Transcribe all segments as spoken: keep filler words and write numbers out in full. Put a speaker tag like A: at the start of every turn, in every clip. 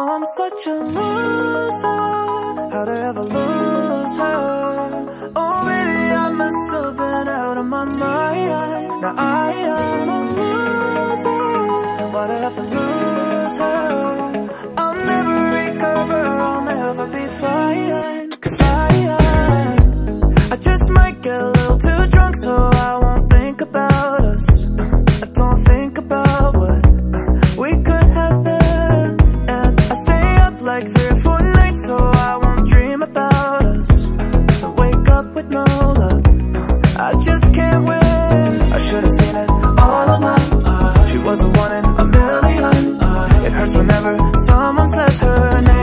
A: I'm such a loser. How'd I ever lose her? Oh baby, I must have been out of my mind. Now I am a loser. Why'd I have to lose her? I'll never recover, I'll never be fine. Cause I, I just might get a little too drunk, so I won't think about us. I don't think about what we could have been. And I stay up like three or four nights, so I won't dream about us. I wake up with no luck, I just can't win. I should've seen it all along. She was the one in a million. It hurts whenever someone says her name.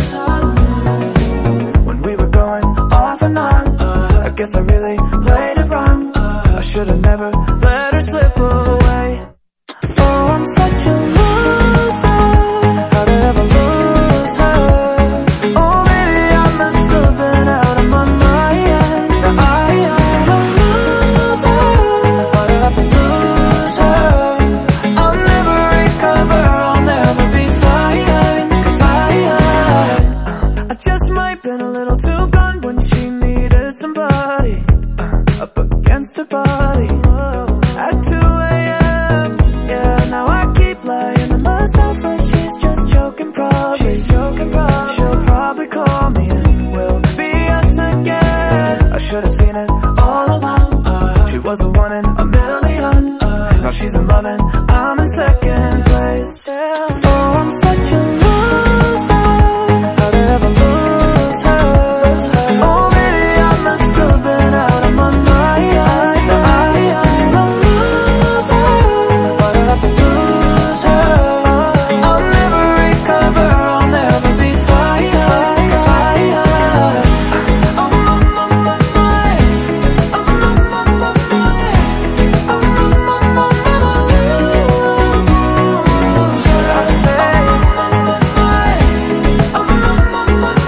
A: When we were going off and on, I guess I really played it wrong. I should've never let her slip away. Oh, I'm such a loser. How'd I ever lose her? Oh baby, I must have been out of my mind. Now I am a loser. Why'd I have to lose her? I'll never recover, I'll never be fine. Cause I, I, I just might been a little too gone when she needed somebody up against her body at two A M Yeah, now I keep lying to myself like she's just joking probably. She's joking probably. She'll probably call me and we'll be us again. I should've seen it all along. She was the one in a million. Now she's in love and I'm in second place. Oh, I'm such a loser. How'd I ever lose her? Oh baby, I must have been out of my mind. Now I am a loser. Why'd I have to lose her? I'll never recover, I'll never be fine. Cause I, I'm on my mind. I'm on my mind. I'm on my mind. I say I'm on my mind. I'm on my mind.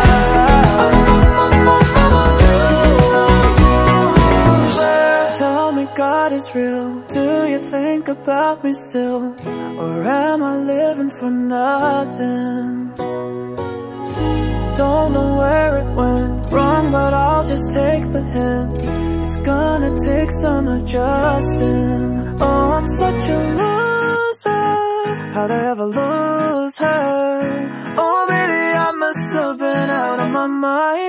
A: Tell me God is real. Do you think about me still? Or am I living for nothing? Don't know where it went wrong, but I'll just take the hint. It's gonna take some adjusting. Oh, I'm such a loser. How'd I ever lose her? Oh baby, I must have been out of my mind.